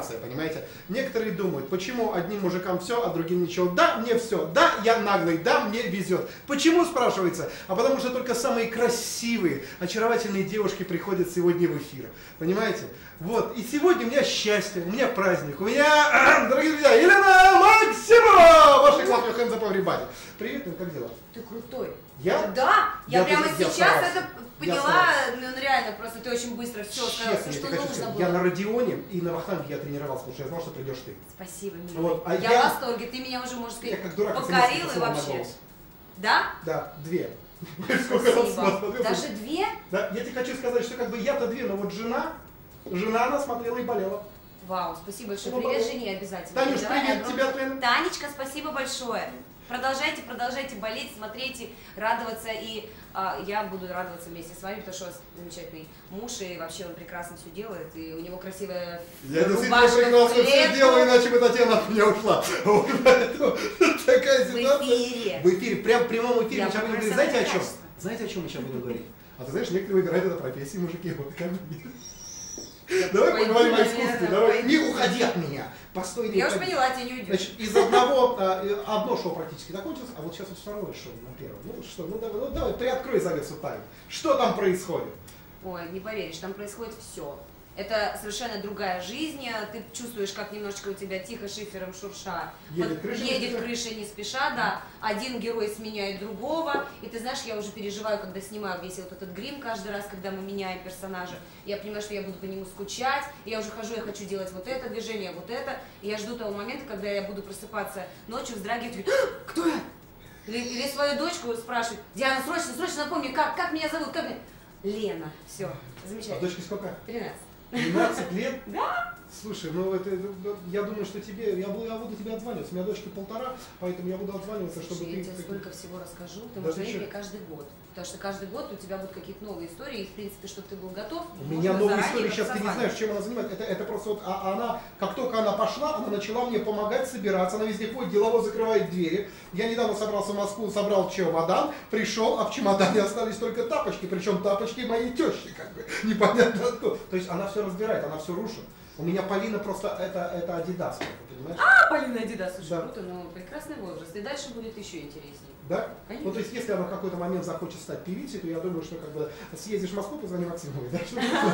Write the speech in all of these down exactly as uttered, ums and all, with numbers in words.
Понимаете? Некоторые думают, почему одним мужикам все, а другим ничего. Да, мне все. Да, я наглый. Да, мне везет. Почему, спрашивается? А потому что только самые красивые, очаровательные девушки приходят сегодня в эфир. Понимаете? Вот. И сегодня у меня счастье, у меня праздник. У меня, дорогие друзья, Елена Максимова! Ваши классные hands up everybody. Привет, ну как дела? Ты крутой. Я? Да, я, я прямо я сейчас старался. это поняла, ну реально, просто ты очень быстро все сказал, Честно, все, что я нужно сказать, было. Я на Родионе и на Вахтанге я тренировался, потому что я знал, что придешь ты. Спасибо, милый. Вот, а я, я... в восторге, ты меня уже, можно сказать, я как дурак покорил и вообще. Да? Да, две. Спасибо. Даже две? Да, я тебе хочу сказать, что как бы я-то две, но вот жена, жена она смотрела и болела. Вау, спасибо большое. Ну, Привет болела. жене обязательно. Танюш, Давай, привет огромное... тебе, Лена. Танечка, спасибо большое. Продолжайте, продолжайте болеть, смотрите, радоваться, и э, я буду радоваться вместе с вами, потому что у вас замечательный муж, и вообще он прекрасно все делает, и у него красивая я рубашка. Я действительно прекрасно все делаю, иначе бы Татьяна от меня ушла. Вот поэтому такая ситуация. В эфире. В эфире, прям в прямом эфире. Я Мы сейчас будем говорить, знаете о чем? Знаете, о чем мы сейчас будем говорить? А ты знаешь, некоторые выбирают это профессии, мужики, вот как давай пойду, поговорим о наверное, искусстве, давай, пойду. не уходи от меня, постой, не Я уходи. уж поняла, тебе не уйдешь. Значит, из одного, а, одно шоу практически закончилось, а вот сейчас вот второе шоу на первом. Ну что, ну давай, ну давай, приоткрой завесу тайны. Что там происходит? Ой, не поверишь, там происходит все. Это совершенно другая жизнь, ты чувствуешь, как немножечко у тебя тихо шифером шурша. Едет крыша, едет крыша не спеша, да. Один герой сменяет другого. И ты знаешь, я уже переживаю, когда снимаю весь вот этот грим каждый раз, когда мы меняем персонажа. Я понимаю, что я буду по нему скучать. Я уже хожу, я хочу делать вот это движение, вот это. И я жду того момента, когда я буду просыпаться ночью, вздрагивать, говорю, кто я? Или, или свою дочку спрашивать, Диана, срочно, срочно напомни, как, как меня зовут, как меня? Лена, все, замечательно. А дочке сколько? тринадцать. двенадцать лет? Да. Слушай, ну это, я думаю, что тебе, я буду, я буду тебе отзваниваться. У меня дочке полтора, поэтому я буду отзваниваться, чтобы Слушай, ты... я тебе столько всего расскажу, ты Да можешь ты говорить чё? мне каждый год. Потому что каждый год у тебя будут какие-то новые истории, и в принципе, чтобы ты был готов. У меня новая история, сейчас ты не знаешь, чем она занимается. Это, это просто вот, а, она, как только она пошла, она начала мне помогать собираться. Она везде ходит, делово закрывает двери. Я недавно собрался в Москву, собрал чемодан, пришел, а в чемодане остались только тапочки. Причем тапочки моей тещи, как бы, непонятно откуда. То есть она все разбирает, она все рушит. У меня Полина просто, это, это Адидас, понимаешь? А, Полина Адидас, слушай, Да. круто, ну прекрасный возраст. И дальше будет еще интереснее. Да? Конечно. Ну, то есть, если она в какой-то момент захочет стать певицей, то я думаю, что как бы съездишь в Москву, позвони Максимовой, да?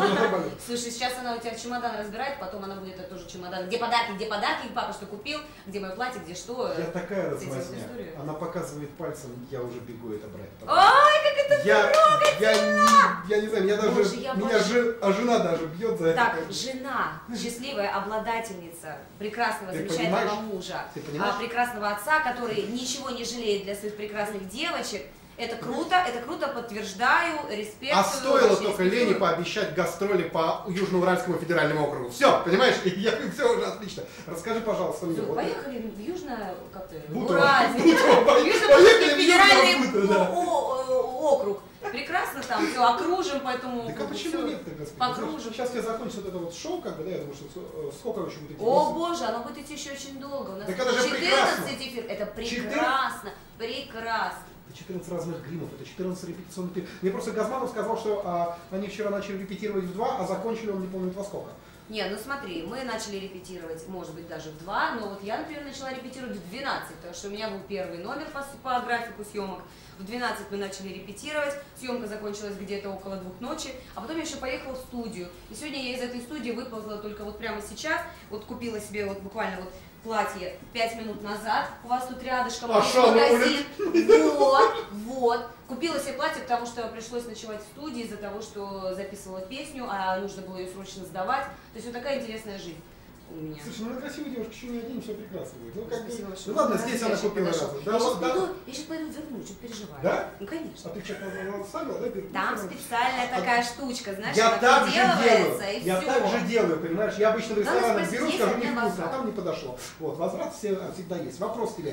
Слушай, сейчас она у тебя чемодан разбирает, потом она будет это тоже чемодан. Где подарки, где подарки, папа что купил, где мое платье, где что. Я такая С этим размазня. историю. Она показывает пальцем, я уже бегу это брать. Ой, как это Я, я, не, я не знаю, меня даже, Боже, я меня обожаю. жи- а жена даже бьет за это. Так, жена, счастливая обладательница прекрасного, Ты замечательного понимаешь? мужа, Ты понимаешь? а, прекрасного отца, который ничего не жалеет для своих прекрасных девочек. Это круто, это круто, подтверждаю, респект. А стоило только Лене пообещать гастроли по Южноуральскому федеральному округу. Все, понимаешь? И я, все уже отлично. Расскажи, пожалуйста, мне. Все, вот поехали в Южно, как ты, Бутово. Уральск, Бутово, поехали Южно-Уральский в федеральный Южно-Бутово, да. о- о- округ. Прекрасно там, все, окружим, поэтому Так а почему всё нет тогда? покружим. Сейчас я закончу вот это вот шоу, как бы, да, я думаю, что э, сколько еще будет идти? О боже, оно будет идти еще очень долго. У нас Так это же четырнадцать эфир. Это прекрасно, прекрасно. четырнадцать разных гримов, это четырнадцать репетиционных фильмов. Мне просто Газманов сказал, что а, они вчера начали репетировать в два, а закончили он не помнит во сколько. Не, ну смотри, мы начали репетировать, может быть, даже в два, но вот я, например, начала репетировать в двенадцать, потому что у меня был первый номер по, по графику съемок. В двенадцать мы начали репетировать, съемка закончилась где-то около двух ночи, а потом я еще поехала в студию. И сегодня я из этой студии выползла только вот прямо сейчас, вот купила себе вот буквально вот платье пять минут назад, у вас тут рядышком А шо, магазин, вот, вот. Купила себе платье, потому что пришлось ночевать в студии из-за того, что записывала песню, а нужно было ее срочно сдавать. То есть вот такая интересная жизнь у меня. Слушай, ну на красивую девушку еще не один, все прекрасно будет. Ну, как бы, Спасибо большое. ну ладно, Ну, здесь я она сейчас купила подошла. разом. Я Да, сейчас да. пойду, я сейчас пойду верну, что-то переживаю. Да? Ну, конечно. А ты что-то ставила, да? Беру. Там Ну, специальная а- такая штучка, знаешь, Я она так же приделывается, делаю, и я все. так же делаю, понимаешь? Я обычно в Надо ресторанах спросить, беру, есть скажу у меня невкусно, а возврат? там не подошло. Вот, возврат все, всегда есть. Вопрос тебе.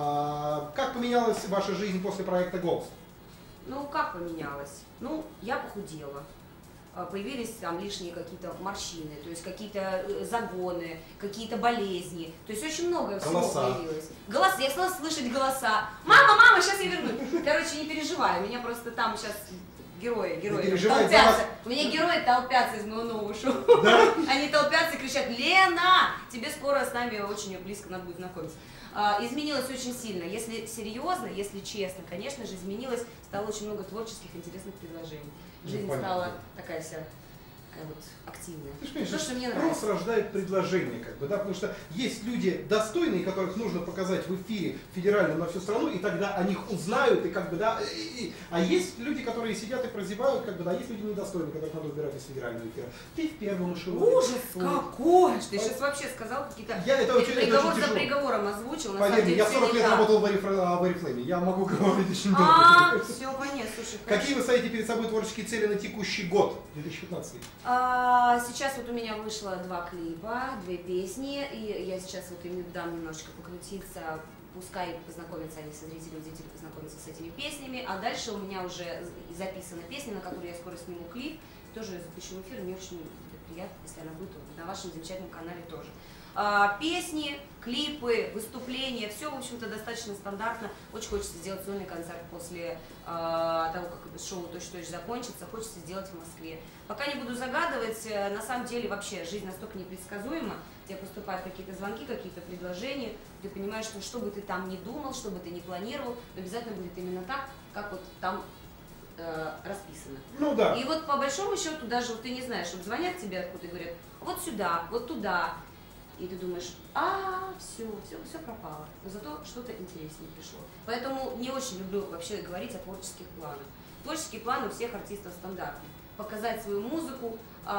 А, как поменялась ваша жизнь после проекта «Голос»? Ну, как поменялось? Ну, я похудела. А, Появились там лишние какие-то морщины, то есть какие-то э, загоны, какие-то болезни. То есть очень много всего Голоса. появилось. Голоса, я стала слышать голоса. Мама, мама, сейчас я вернусь. Короче, не переживай, меня просто там сейчас герои, герои переживает за толпятся. вас. У меня герои толпятся из моего нового шоу. Да? Они толпятся и кричат: Лена, тебе скоро с нами очень близко надо будет знакомиться. А, изменилось очень сильно. Если серьезно, если честно, конечно же, изменилось, стало очень много творческих, интересных предложений. Жизнь Ну, стала такая вся, такая вот активная. Ты же, конечно, То, что мне спрос нравится. рождает предложение, как бы, да, потому что есть люди достойные, которых нужно показать в эфире федерально на всю страну, и тогда о них узнают, и как бы, да, и, и, а есть люди, которые сидят и прозевают, как бы, да, есть люди недостойные, которых надо убирать из федерального эфира. Ты в первом эшелоне. Ужас Вот. какой! Ты сейчас вообще сказал какие-то... Я это Ты очень, это приговор очень за тяжело. приговором озвучил, на Поверь самом мне, деле я всё сорок не лет так. работал в Oriflame, в Oriflame. Я могу говорить очень долго. А, все понятно, слушай, Какие хорошо. вы ставите перед собой творческие цели на текущий год, две тысячи пятнадцатый? А, сейчас вот у меня вышло два клипа, две песни, и я сейчас вот им дам немножечко покрутиться, пускай познакомятся они со зрителями, зрители познакомятся с этими песнями, а дальше у меня уже записана песня, на которую я скоро сниму клип, тоже запишу в эфир, мне очень будет приятно, если она будет на вашем замечательном канале тоже. А, песни, клипы, выступления, все, в общем-то, достаточно стандартно. Очень хочется сделать сольный концерт после а, того, как шоу «Точь-в-точь» закончится, хочется сделать в Москве. Пока не буду загадывать, на самом деле вообще жизнь настолько непредсказуема, тебе поступают какие-то звонки, какие-то предложения, ты понимаешь, что что бы ты там ни думал, что бы ты ни планировал, обязательно будет именно так, как вот там э, расписано. Ну да. И вот по большому счету даже вот ты не знаешь, вот звонят тебе откуда и говорят: вот сюда, вот туда. И ты думаешь: а, все, все, все пропало. Но зато что-то интереснее пришло. Поэтому не очень люблю вообще говорить о творческих планах. Творческие планы у всех артистов стандартные. Показать свою музыку,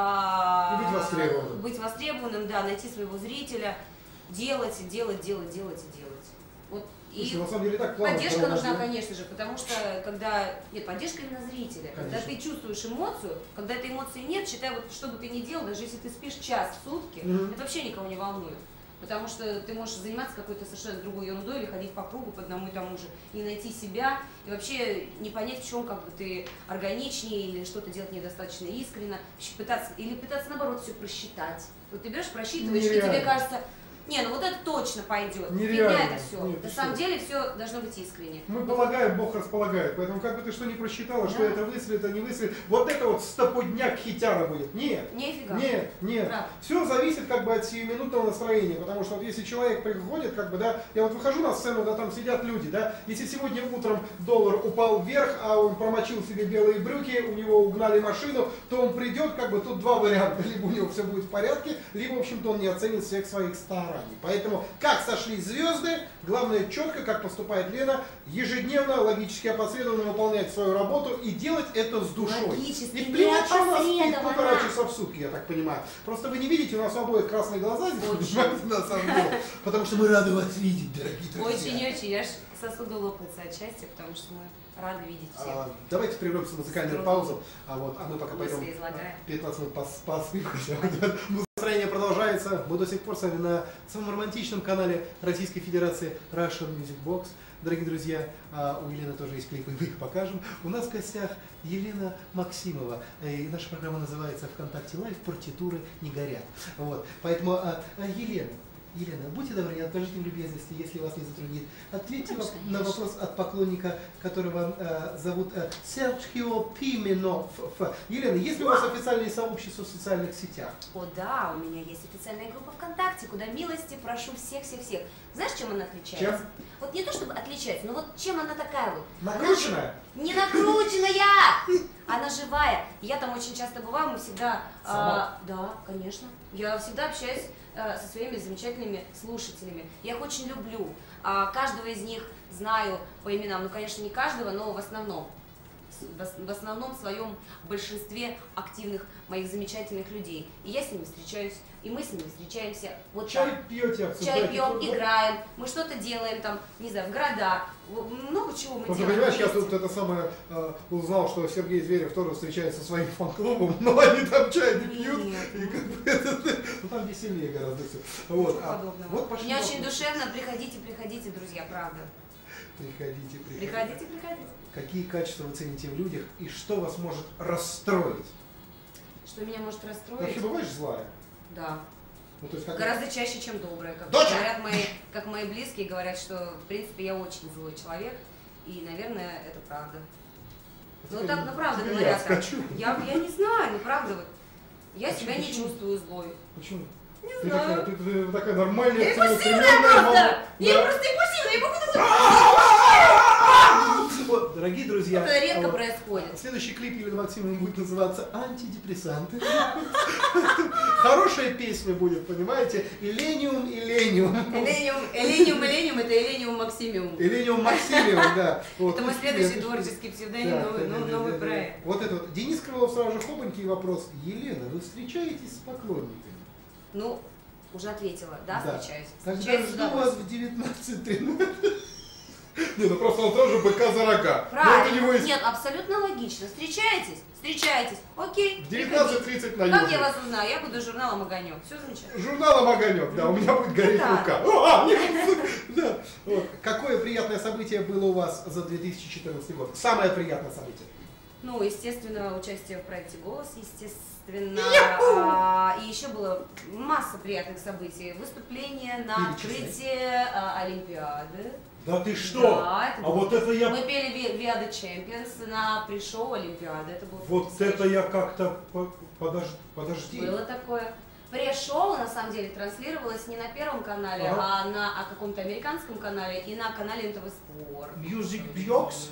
а, И быть востребованным. быть востребованным, да, найти своего зрителя, делать, делать, делать, делать и делать. Вот. Слушай, И на самом деле так планов поддержка прям нужна, много. конечно же, потому что когда... Нет, поддержка именно зрителя. Когда Конечно. ты чувствуешь эмоцию, когда этой эмоции нет, считай, вот что бы ты ни делал, даже если ты спишь час в сутки, Мгм. это вообще никого не волнует. Потому что ты можешь заниматься какой-то совершенно другой ерундой или ходить по кругу по одному и тому же, и найти себя, и вообще не понять, в чем как бы ты органичнее или что-то делать недостаточно искренно, пытаться, или пытаться наоборот все просчитать. Вот ты берешь, просчитываешь, и Нереально. тебе кажется: не, ну вот это точно пойдет. Нереально. Фигня это все. Нет, ты На самом что? деле все должно быть искренне. Мы полагаем, Бог располагает. Поэтому как бы ты что ни просчитала, что Да. это выстрелит, а не выстрелит, вот это вот стопудняк хитяра будет. Нет. Нифига. Нет, нет. Правда. Все зависит как бы от сиюминутного настроения, потому что вот если человек приходит, как бы, да, я вот выхожу на сцену, да, там сидят люди, да, если сегодня утром доллар упал вверх, а он промочил себе белые брюки, у него угнали машину, то он придет, как бы, тут два варианта, либо у него все будет в порядке, либо, в общем-то, он не оценит всех своих стараний. Поэтому, как сошлись звезды, главное четко, как поступает Лена, ежедневно, логически опосредованно выполнять свою работу и делать это с душой. Логически, И плевать, что у нас спит неопосредованно. полтора часа в сутки, я так понимаю. Просто вы не видите, у нас у обоих красные глаза здесь, Очень. понимаете, на самом деле. Потому что мы рады вас видеть, дорогие друзья. Очень-очень. Аж сосуды лопаются от счастья, потому что мы рады видеть всех. А, давайте прервемся на музыкальную С паузу, а, вот, а мы пока мысли пойдем излагаем. пятнадцать минут пос- посыпать. Настроение продолжается. Мы до сих пор с вами на самом романтичном канале Российской Федерации Russian Music Box. Дорогие друзья, а, у Елены тоже есть клипы, мы их покажем. У нас в гостях Елена Максимова. И наша программа называется ВКонтакте Лайв «Партитуры не горят». Вот. Поэтому, а, а, Елена, Елена, будьте добры, откажите в любезности, если вас не затруднит. Ответьте Конечно, воп- на конечно. вопрос от поклонника, которого э, зовут э, Серджио Пименов. Елена, есть ли у вас официальные сообщества в социальных сетях? О да, у меня есть официальная группа ВКонтакте, куда милости прошу всех-всех-всех. Знаешь, чем она отличается? Чем? Вот не то чтобы отличается, но вот чем она такая вот? Накрученная? Она же не накрученная! Она живая. Я там очень часто бываю, мы всегда... Сама? а, да, конечно. Я всегда общаюсь а, со своими замечательными слушателями. Я их очень люблю. А, каждого из них знаю по именам. Ну, конечно, не каждого, но в основном. В основном в своем большинстве активных моих замечательных людей. И я с ними встречаюсь, и мы с ними встречаемся. Вот Чай так. пьете, Чай обсуждаете? пьем, Ну, играем, мы что-то делаем там, не знаю, в городах, в- много чего мы Просто делаем. понимаешь, я вместе. тут это самое э, узнал, что Сергей Зверев тоже встречается со своим фан-клубом, но они там чай не пьют, Нет, и ну. как бы это, ну, там веселее гораздо все. Вот, а, Подобного. вот пошли Мне очень вопросы. душевно, приходите, приходите, друзья, правда. Приходите, приходите. Приходите, приходите. Какие качества вы цените в людях и что вас может расстроить? Что меня может Ты расстроить? вообще бываешь злая? Да. Ну, то есть как... Гораздо чаще, чем добрая. Как Доча! говорят мои, как мои близкие, говорят, что в принципе я очень злой человек. И, наверное, это правда. Ну так, ну правда Я говорят. так. скачу. Я, я не знаю, ну правда вот. Я себя не чувствую злой. Почему? Не Ты знаю. такая, ты, ты такая нормальная, Я импульсивная целеустремленная мама. просто! Я Да. просто импульсивная, я могу Вот, дорогие друзья, Это редко а вот происходит. следующий клип Елены Максимовны будет называться «Антидепрессанты». Хорошая песня будет, понимаете? Элениум, Элениум. Элениум, Элениум, Элениум, это Элениум Максимиум. Элениум Максимиум, да. Вот. Это мой следующий творческий псевдоним, Да, новый, да, да, ну, да, новый да, да. проект. Вот это вот. Денис Крылов сразу же хопанький вопрос. Елена, вы встречаетесь с поклонниками? Ну, уже ответила, да, встречаюсь. Тогда Встречаюсь с жду вас удовольствием. в девятнадцать тринадцать. Не, ну просто он тоже быка за рога. Но это у него Правильно. есть Нет, абсолютно логично. Встречаетесь? Встречаетесь. Окей. в девятнадцать тридцать на Как Южной. я вас узнаю? Я буду журналом «Огонек». Все замечательно. Журналом «Огонек», да, у меня будет гореть Да. рука. О, а, нет, да. Вот. Какое приятное событие было у вас за две тысячи четырнадцатый год? Самое приятное событие. Ну, естественно, участие в проекте «Голос», естественно. А, и еще было масса приятных событий. Выступление на открытии а, Олимпиады. Да ты что? Да, это А было- вот это я... Мы пели «We We are the Champions» на пришоу Олимпиады. Это было Вот потрясающе. это я как-то... по- подож- Подожди. Было такое. Пре-шоу, на самом деле, транслировалось не на Первом канале, Ага. а на а каком-то американском канале и на канале эн тэ вэ Спорт. Music Box?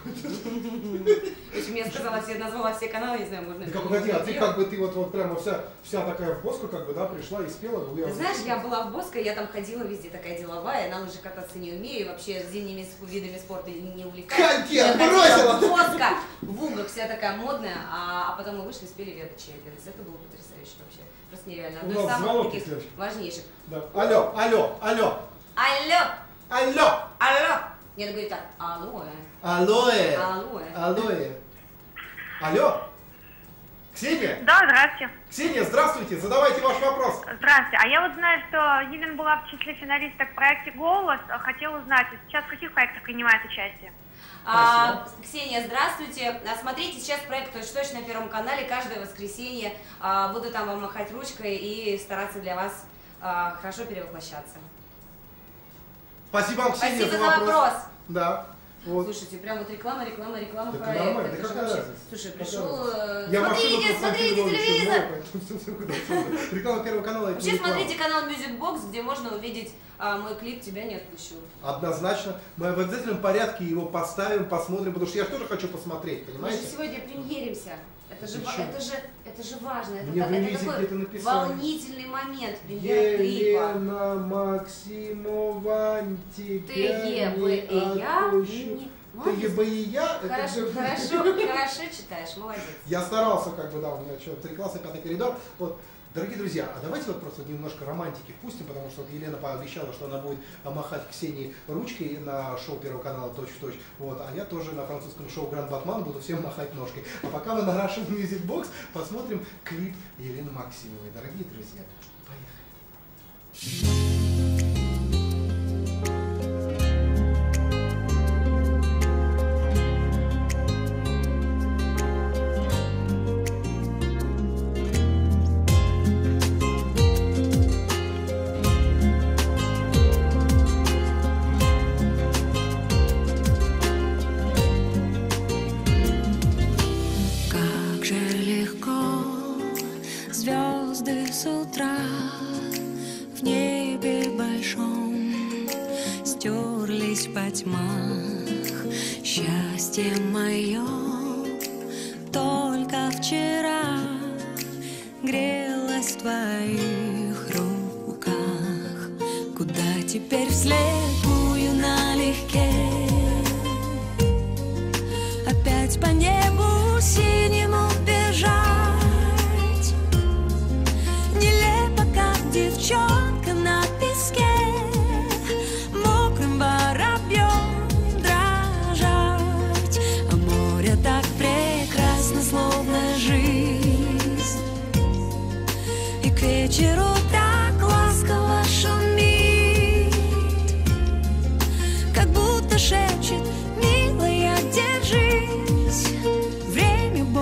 В общем, я сказала, все, назвала все каналы, не знаю, можно Ты это как, погоди, а ты делать. как бы, ты вот, вот прямо вся, вся такая в боску, как бы, да, пришла и спела. We are Ты the знаешь, я champions. была в Боско, я там ходила везде такая деловая, на лыжи кататься не умею, и вообще с зимними с- видами спорта не, не увлекаюсь. Как Я я ходила бросила! в Боско, в угах вся такая модная, а, а потом мы вышли и спели «We are the Champions». Это было потрясающе вообще, просто нереально. У Одно из нас самых звонок таких следующий. важнейших. Да. Алло, алло, алло, Алло! алло, Алло! Нет, говорит так, алло, алоэ, алло. алоэ. Алло, Ксения? Да, здравствуйте. Ксения, здравствуйте, задавайте ваш вопрос. Здравствуйте. А я вот знаю, что Елена была в числе финалисток в проекте «Голос». Хотела узнать, сейчас в каких проектах принимает участие? А, Ксения, здравствуйте. А, Смотрите сейчас проект «Точно-точно» на Первом канале. Каждое воскресенье а, буду там вам махать ручкой и стараться для вас а, хорошо перевоплощаться. Спасибо вам, Ксения, Спасибо за за вопрос. вопрос. Да. Вот. Слушайте, прям вот реклама, реклама, реклама Так проекта. нормально, Это да же какая вообще- разница? Слушай, Какая пришел... э, Я машину Смотрите, смотрите Константину телевизор! Ивановичу. Реклама Первого канала. это Вообще не реклама. смотрите канал Music Box, где можно увидеть а, мой клип «Тебя не отпущу». Однозначно. Мы в обязательном порядке его поставим, посмотрим, потому что я же тоже хочу посмотреть, Мы же понимаете? сегодня премьеримся. Это же, Ты ва- чё? это же, это же важно. Это, Мне та- в это релизе такой где-то написали. волнительный момент. Премьера клипа. Елена Максимова, тебя Ты Е, Б, не И, Я. отпущу. не- Ты Молодец. Е, Б, И, Я. это Хорошо, же- хорошо, хорошо читаешь, молодец. Я старался, как бы, да, у меня что, три класса, пятый коридор. Вот, дорогие друзья, а давайте вот просто немножко романтики впустим, потому что вот Елена пообещала, что она будет махать Ксении ручкой на шоу Первого канала «Точь в точь». Вот, а я тоже на французском шоу «Гранд Батман» буду всем махать ножкой. А пока мы на Russian Music Box посмотрим клип Елены Максимовой. Дорогие друзья, поехали. Как же легко звезды с утра в небе большом стерлись во тьмах. Счастье мое только вчера грелось в твоих руках. Куда теперь вслепую налегке опять по небу синему бежать? Нелепо, как девчонка на песке, мокрым воробьем дрожать. А море так прекрасно, словно жизнь, и к вечеру так ласково шумит, как будто шепчет: милая, держись, время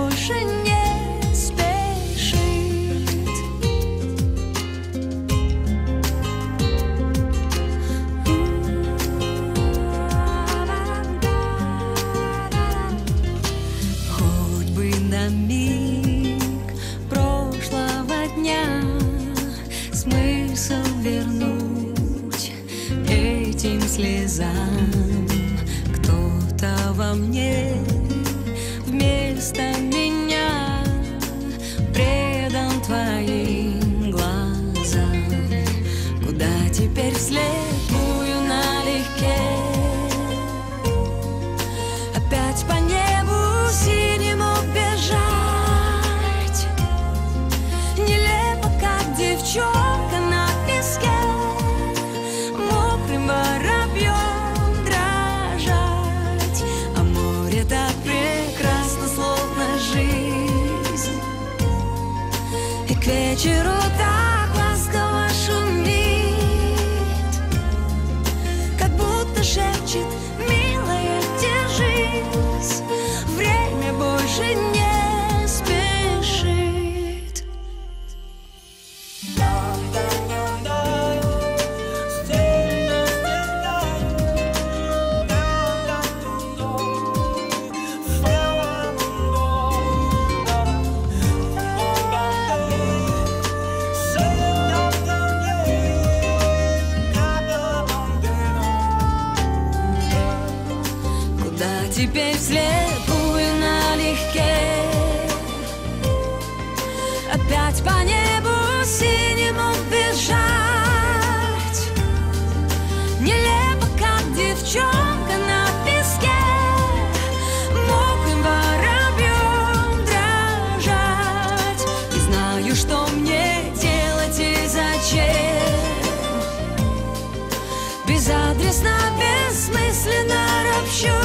вернуть этим слезам. Кто-то во мне вместо меня предан твоим глазам. Куда теперь вслепую налегке опять по небу синему бежать? Нелепо, как девчонка на песке, мокрым воробьем дрожать. А море так прекрасно, словно жизнь, и к вечеру так ласково шумит, как будто шепчет: милая, держись, время больше не спешит. Куда теперь вслепую налегке опять по небу синему бежать? Нелепо, как девчонка на песке, мокрым воробьем дрожать. Не знаю, что мне делать и зачем, безадресно, бессмысленно ропщу.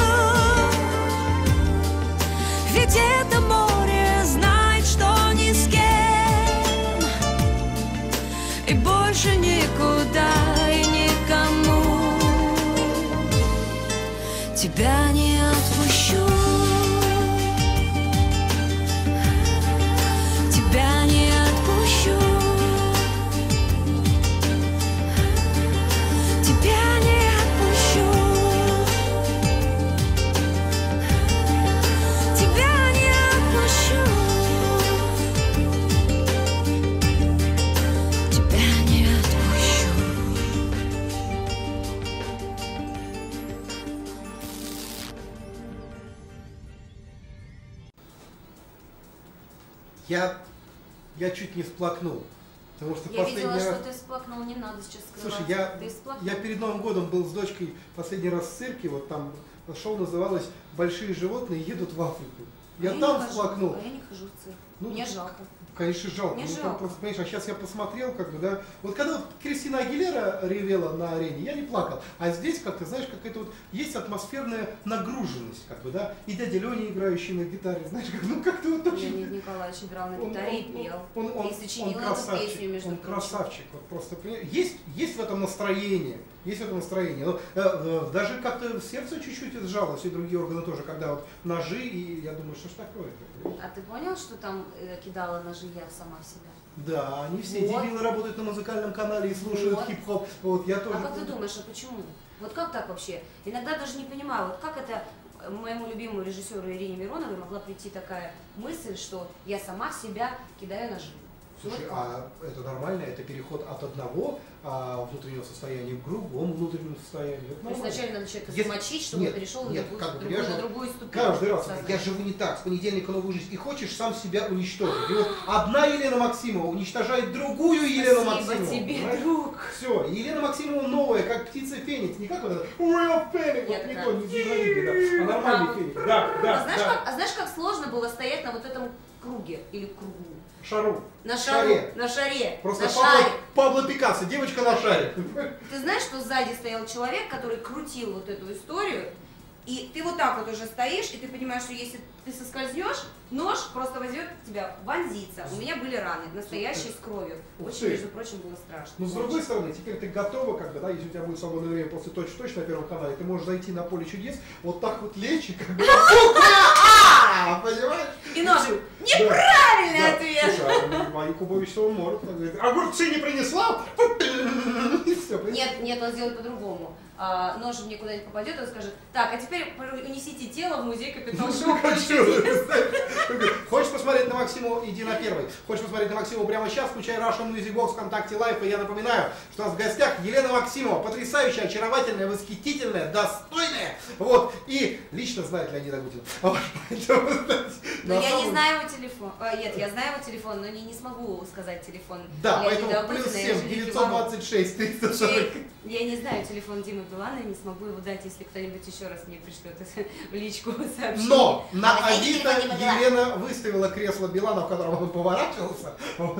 Ведь это море знает, что ни с кем и больше никуда и никому тебя не отпущу. Тебя не отпущу. Тебя не отпущу. Тебя не отпущу. Тебя не отпущу. Я, я чуть не всплакнул. Потому что Я последний видела, раз... что ты всплакнул, не надо сейчас скрывать. Слушай, я, Ты всплакнул? я перед Новым годом был с дочкой последний раз в цирке, вот там шоу называлось «Большие животные едут в Африку». Я А там не хожу, всплакнул. А я не хожу в цирк. Ну, Мне жалко. Конечно, жалко. Мне Ну, там жалко. просто, понимаешь, а сейчас я посмотрел, как бы, да. Вот когда вот Кристина Агилера ревела на арене, я не плакал. А здесь, как ты знаешь, какая-то вот есть атмосферная нагруженность, как бы, да. И дядя Леня, играющий на гитаре, знаешь, как, ну как-то вот очень... Леонид Николаевич играл на Он- гитаре и он- пел. Он, он, И сочинил он эту красавчик, песню, между он прочим. красавчик, вот просто, понимаешь, есть, есть в этом настроение, есть в этом настроение. Но, э, э, даже как-то сердце чуть-чуть сжалось, и другие органы тоже, когда вот ножи, и я думаю, что ж такое-то? А ты понял, что там э, кидала ножи я сама в себя? Да, они все Вот. дебилы работают на музыкальном канале и слушают Вот. хип-хоп. Вот, я тоже. А как ты думаешь, а почему? Вот как так вообще? Иногда даже не понимаю, вот как это моему любимому режиссеру Ирине Мироновой могла прийти такая мысль, что я сама в себя кидаю ножи. Слушай, Вот как? а это нормально? Это переход от одного а, внутреннего состояния к другому внутреннему состоянию. Это То есть нормально. вначале надо человека Если- замочить, чтобы нет, он перешел нет, на, другую, как бы, другую, я на же другую ступень. Каждый раз, сознания. я живу не так, с понедельника новую жизнь, и хочешь сам себя уничтожить. И вот одна Елена Максимова уничтожает другую Елену Спасибо Максимову. тебе, понимаешь? друг. Все, и Елена Максимова новая, как птица Феникс, не как вот это Real Phoenix, Я вот не такая. то, не зеленый, да, а нормальный Да. Феникс. Да, да, А знаешь, да. как, а знаешь, как сложно было стоять на вот этом круге или кругу? Шару. На шару, Шаре. на шаре, Просто на Пабло, шаре. Пабло Пикассо, девочка на шаре. Ты знаешь, что сзади стоял человек, который крутил вот эту историю, и ты вот так вот уже стоишь, и ты понимаешь, что если ты соскользнешь, нож просто возьмет тебя, вонзится. У меня были раны, настоящие с кровью. Ух Очень, ты. между прочим, было страшно. Но с Очень. другой стороны, теперь ты готова, когда, да, если у тебя будет свободное время после точно-точно на Первом канале, ты можешь зайти на поле чудес, вот так вот лечь и как бы... А, понимаешь? И ножик. Да. Неправильный Да. ответ! Слушай, а Ваня Кубович что он может? Он говорит, огурцы не принесла? И все, понимаешь? Нет, нет, он сделает по-другому. а, нож мне куда-нибудь попадет, он скажет, так, а теперь унесите тело в музей Капитал Ну, Шоу. Хочешь посмотреть на Максиму, иди на первый. Хочешь посмотреть на Максиму прямо сейчас, включай Russian Music Box, ВКонтакте Лайв. И я напоминаю, что у нас в гостях Елена Максимова, потрясающая, очаровательная, восхитительная, достойная. Вот, и лично знает Леонида Агутина. Вот, поэтому, знаете, Но на я самом- не знаю его телефон. А, нет, я знаю его телефон, но не, не смогу сказать телефон. Да, Леонида поэтому плюс Агутина, я семь, же великий девятьсот двадцать шесть, триста сорок. ворон. Я не знаю телефон Димы Билана, не смогу его дать, если кто-нибудь еще раз мне пришлет это в личку сообщение. Но на А вы знаете Авито телефон Димы Билана? Елена выставила кресло Билана, в котором он поворачивался. Вот.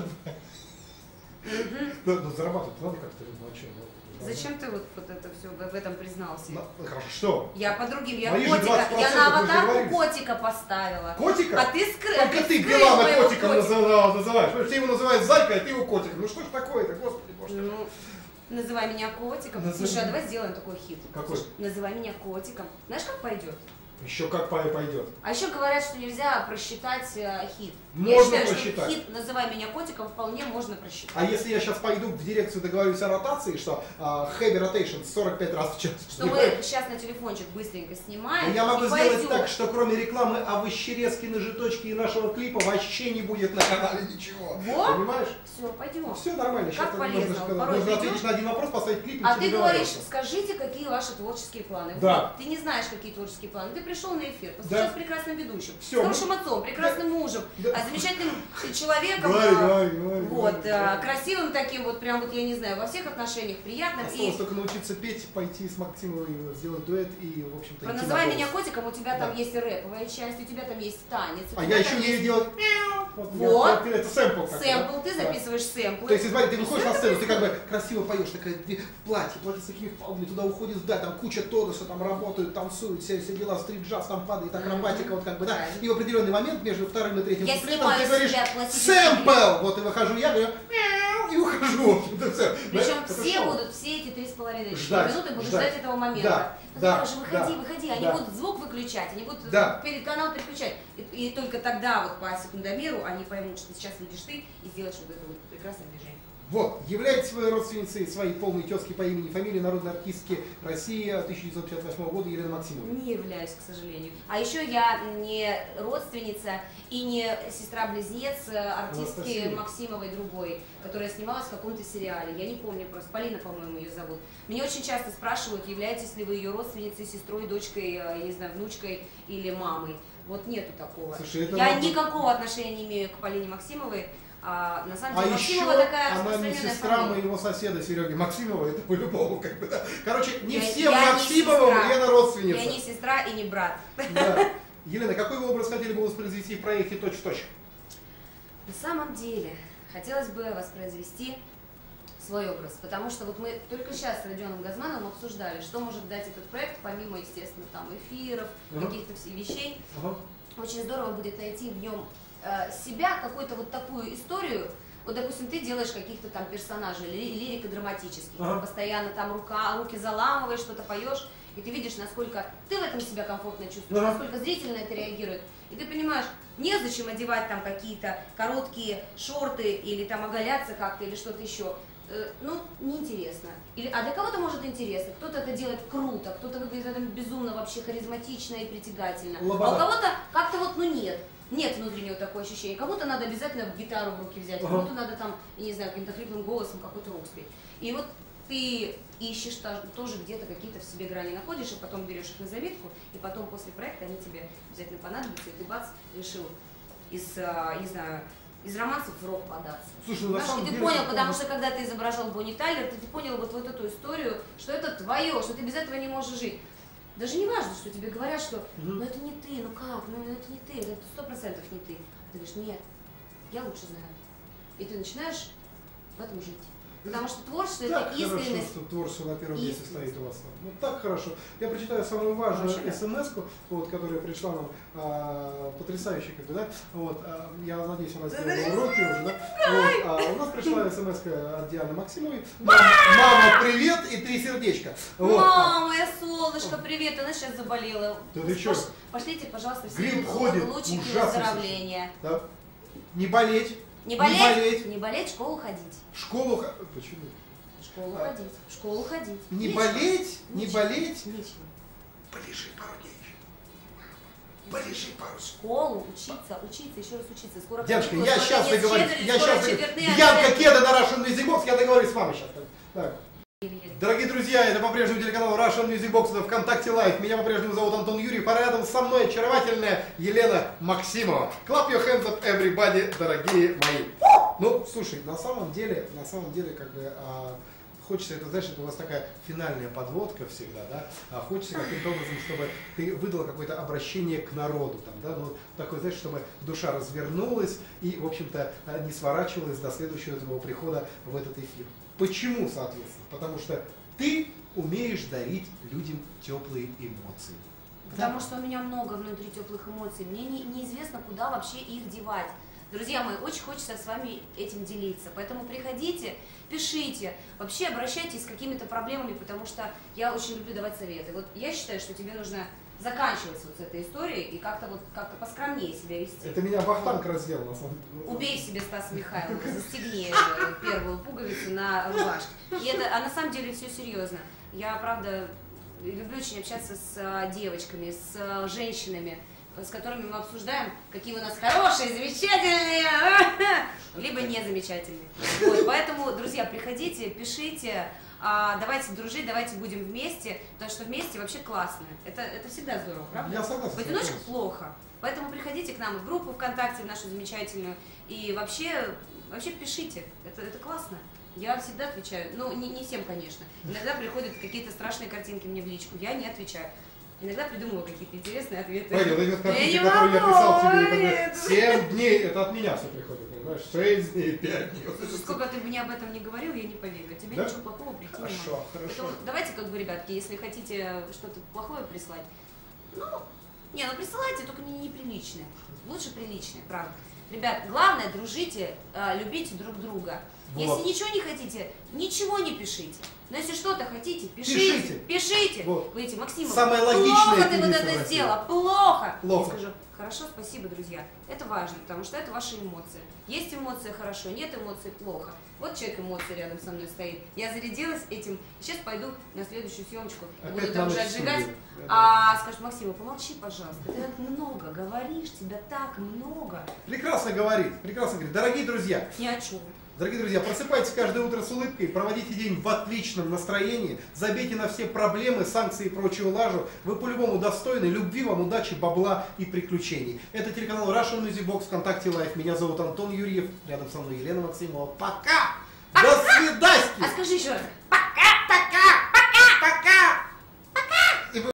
Мгм. Ну, ну, зарабатывать надо как-то, ну, а что, ну, Зачем ты вот, вот это все в этом признался? Ну, хорошо, что? Я по другим, я Мои же котика, двадцать я процентов на мы же аватарку договорились. котика поставила. Котика? А ты скрыл. Только ты Билана котиком называл- называешь. Потому что ты его называешь зайкой, а ты его котиком. Ну что ж такое-то, господи боже. Ну, называй меня котиком. Назови. Слушай, а давай сделаем такой хит. Какой? Слушай, называй меня котиком. Знаешь, как пойдет? Еще как пай пойдет. А еще говорят, что нельзя просчитать э, хит. Можно я считаю, просчитать. что хит «Называй меня котиком» вполне можно просчитать. А если я сейчас пойду в дирекцию, договорюсь о ротации, что а, heavy rotation сорок пять раз в час. Что мы сейчас на телефончик быстренько снимаем Я могу и сделать пойдем. так, что кроме рекламы овощерезки, ножиточки и нашего клипа вообще не будет на канале ничего. Вот. Понимаешь? Все, пойдем. Все нормально. Как Сейчас полезно. нужно, Порой нужно ты ответить идешь, на один вопрос, поставить клип и А все ты говоришь, договариваться. скажите, какие ваши творческие планы. Да. Вот, ты не знаешь, какие творческие планы. Ты пришел на эфир, Да. постучал с прекрасным ведущим, Всё, с хорошим отцом, прекрасным мужем, Да. а замечательным человеком, Говори, а, говори, говори, вот, говори, а, говори. красивым таким, вот прям вот, я не знаю, во всех отношениях приятным. Осталось И только научиться петь, пойти с Максимовой, сделать дуэт и, в общем-то, про идти «Называй на меня голос. котиком» у тебя там Да. есть рэповая часть, у тебя там есть танец. у А тебя я там еще есть умею делать мяу. Вот, Вот. я- Это сэмпл. как бы, сэмпл, да? ты Да. записываешь сэмплы. То есть, смотри, ты И выходишь всё на это сцену, ты как происходит. бы красиво поешь, такая ты в платье, платье с такими палмами, туда уходишь, да, там куча тонуса, там работают, танцуют, все, все дела, стрит-джаз, там падает, акробатика, вот как бы, да. Правильно. И в определенный момент между вторым и третьим Я куплетом снимаю ты с говоришь себя классический сэмпл, вот и выхожу я, говорю мяу, и ухожу. Это всё. Причем Это все шоу. будут, все эти три с половиной Ждать, минуты будут ждать. ждать этого момента. Да, Ну, да, тоже выходи, да, выходи, они да. будут звук выключать, они будут Да. перед канал переключать. И, и только тогда вот по секундомеру они поймут, что сейчас видишь ты и сделаешь вот это вот прекрасное движение. Вот, являетесь вы родственницей своей полной тезки по имени и фамилии народной артистки России тысяча девятьсот пятьдесят восьмого года Елены Максимовой. Не являюсь, к сожалению. А еще я не родственница и не сестра-близнец э, артистки Анастасия. Максимовой другой, которая снималась в каком-то сериале. Я не помню просто. Полина, по-моему, ее зовут. Меня очень часто спрашивают, являетесь ли вы ее родственницей, сестрой, дочкой, э, я не знаю, внучкой или мамой. Вот нету такого. Слушай, это Я надо- никакого отношения не имею к Полине Максимовой. А, на самом А деле еще Максимова такая она не распространенная сестра фамилия. моего соседа Сереги Максимова, это по-любому как бы, да. Короче, не Я- всем я не Максимовым сестра. Лена родственница. Я не сестра и не брат. Да. Елена, какой вы образ хотели бы воспроизвести в проекте «Точь-в-точь»? На самом деле, хотелось бы воспроизвести свой образ, потому что вот мы только сейчас с Родионом Газмановым обсуждали, что может дать этот проект, помимо, естественно, там эфиров, Ага. каких-то вс- вещей. Ага. Очень здорово будет найти в нем э, себя, какую-то вот такую историю. Вот, допустим, ты делаешь каких-то там персонажей, ли- лирико-драматических, Ага. ты постоянно там рука, руки заламываешь, что-то поешь, и ты видишь, насколько ты в этом себя комфортно чувствуешь, Ага. насколько зритель на это реагирует. И ты понимаешь, незачем одевать там какие-то короткие шорты или там оголяться как-то или что-то еще. Э, Ну, неинтересно. Или, а для кого-то может интересно. Кто-то это делает круто, кто-то выглядит там безумно вообще харизматично и притягательно. Лобода. А у кого-то как-то вот, ну нет. Нет внутреннего такого ощущения. Кому-то надо обязательно гитару в руки взять, Ага. кому-то надо там, я не знаю, каким-то хриплым голосом какой-то рок спеть. И вот ты ищешь та- тоже где-то какие-то в себе грани находишь, и потом берешь их на заметку, и потом после проекта они тебе обязательно понадобятся, и ты бац, решил из, а, не знаю, из романсов в рок податься. Слушай, ну на Понимаешь? самом И ты деле... понял, это потому правда. что когда ты изображал Бонни Тайлер, ты, ты понял вот, вот эту историю, что это твое, что ты без этого не можешь жить. Даже не важно, что тебе говорят, что Мгм. ну это не ты, ну как, ну это не ты, это сто процентов не ты. Ты говоришь, нет, я лучше знаю. И ты начинаешь в этом жить. Потому что творчество Так это хорошо, искренность. что творчество на первом месте Искренность. стоит у вас. Ну так хорошо. Я прочитаю самую важную Вообще, да. смс-ку, вот, которая пришла нам, а, потрясающая, как бы, да? Вот, а, я надеюсь, она сделала уроки уже, да? Вот, а, у нас пришла смс-ка от Дианы Максимовой. Мама, мама, привет, и три сердечка. Вот, а, Мама, моя солнышко, привет, она сейчас заболела. Да ты чё? Пош- Пошлите, пожалуйста, все Грипп ходит, лучики ужасно выздоровления. да. Не болеть. Не болеть, Не болеть. не болеть, в школу ходить. В школу... х- Почему? школу А, ходить, в школу ходить. Не Нечего. болеть, не Нечего. болеть. Нечего. Полежи пару дней. Полежи пару В школу, учиться, учиться, еще раз учиться. Скоро Девушка, каникулы, я скоро сейчас конец договорюсь. четверти, Я скоро сейчас четвертные Бьянка оценки. Кеда на Russian Music Box, я договорюсь с вами сейчас. Так. Еле-еле. Дорогие друзья, это по-прежнему телеканал Russian Music Box, это ВКонтакте Лайв. Меня по-прежнему зовут Антон Юрьев, а рядом со мной очаровательная Елена Максимова. Clap your hands up, everybody, дорогие мои. Ну, слушай, на самом деле, на самом деле, как бы, а, хочется, это, знаешь, это у вас такая финальная подводка всегда, да, а хочется каким-то образом, чтобы ты выдала какое-то обращение к народу, там, да, ну, такое, знаешь, чтобы душа развернулась и, в общем-то, не сворачивалась до следующего твоего прихода в этот эфир. Почему, соответственно? Потому что ты умеешь дарить людям теплые эмоции. Потому что у меня много внутри теплых эмоций. Мне не, неизвестно, куда вообще их девать. Друзья мои, очень хочется с вами этим делиться. Поэтому приходите, пишите, вообще обращайтесь с какими-то проблемами, потому что я очень люблю давать советы. Вот я считаю, что тебе нужно заканчивать вот с этой историей и как-то вот как-то поскромнее себя вести. Это меня Вахтанг раздел, на самом деле. Убей себе Стаса Михайлова, застегни э, первую пуговицу на рубашке. И это, а на самом деле все серьезно. Я, правда, люблю очень общаться с э, девочками, с э, женщинами, с которыми мы обсуждаем, какие у нас хорошие, замечательные, либо не замечательные. Вот, поэтому, друзья, приходите, пишите, а, давайте дружить, давайте будем вместе, потому что вместе вообще классно. Это, это всегда здорово, правда? Я согласен. В одиночку плохо. Поэтому приходите к нам в группу ВКонтакте, в нашу замечательную, и вообще, вообще пишите, это, это классно. Я всегда отвечаю, ну не, не всем, конечно. Иногда приходят какие-то страшные картинки мне в личку, я не отвечаю. Иногда придумываю какие-то интересные ответы. Пойди, вот эти картинки, не которые я могу, писал тебе, как нет. бы, семь дней, это от меня все приходит, понимаешь? шесть дней, пять дней. Вот это Сколько ты мне об этом не говорил, я не поверю. От тебя Да? ничего плохого прийти не Хорошо, может. хорошо. Поэтому давайте, как бы, ребятки, если хотите что-то плохое прислать, ну, не, ну присылайте, только не неприличное. Лучше приличное, правда. Ребят, главное, дружите, э, любите друг друга. Вот. Если ничего не хотите, ничего не пишите. Но если что-то хотите, пишите. Пишите. Пишите. Вот. Вы эти, Максим, Самое логичное плохо ты певица вот в это России. сделала, плохо. Плохо. Я скажу, хорошо, спасибо, друзья. Это важно, потому что это ваши эмоции. Есть эмоции хорошо, нет эмоций плохо. Вот человек эмоций рядом со мной стоит. Я зарядилась этим. Сейчас пойду на следующую съемочку. И Опять буду там на уже ночь отжигать. студию. А скажет, Максима, помолчи, пожалуйста. Ты так много говоришь, тебя так много. Прекрасно говорит, прекрасно говорит. Дорогие друзья, Ни о чем. Дорогие друзья, просыпайтесь каждое утро с улыбкой, проводите день в отличном настроении, забейте на все проблемы, санкции и прочую лажу. Вы по-любому достойны любви, вам удачи, бабла и приключений. Это телеканал Russian Music Box, ВКонтакте Лайв. Меня зовут Антон Юрьев, рядом со мной Елена Максимова. Пока! До свидания! А скажи еще раз. Пока!